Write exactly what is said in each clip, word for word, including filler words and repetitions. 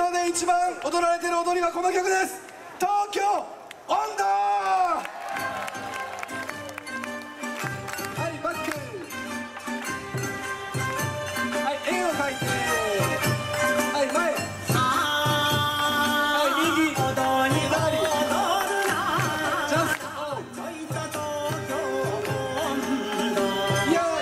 今で一番踊られてる踊りはこの曲です。東京音頭。はいバック、はい円を描いて、はい前、はい右左、ジャストよい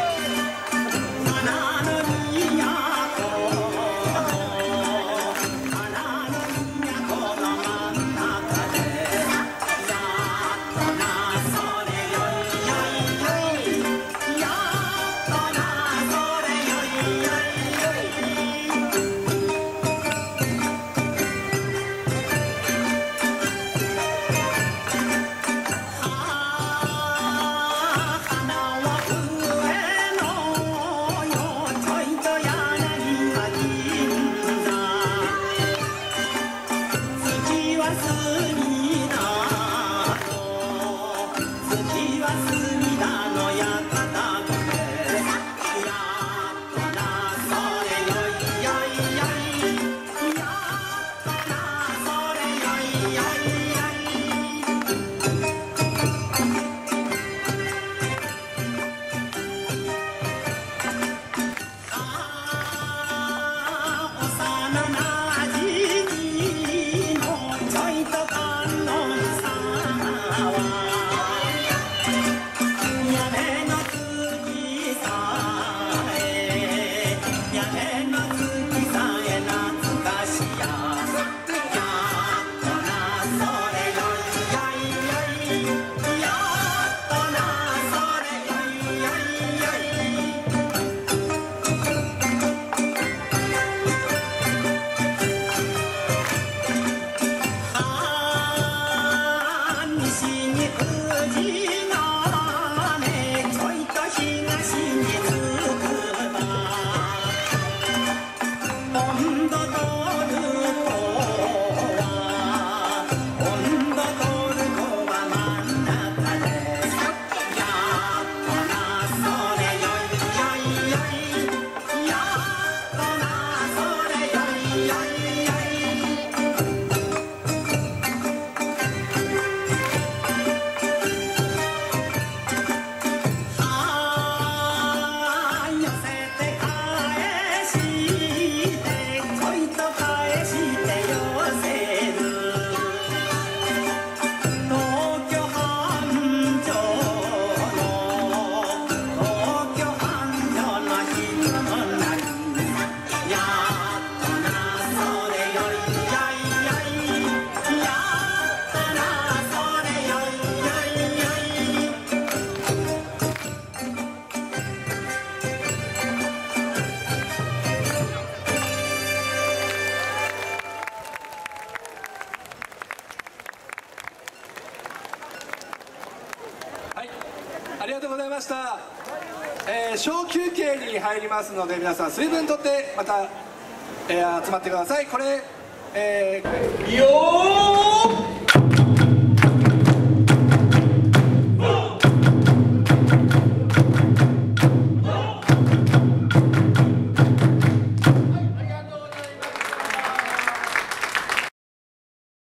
ありがとうございました。えー、小休憩に入りますので皆さん水分とってまた、えー、集まってください。これ、えー、よー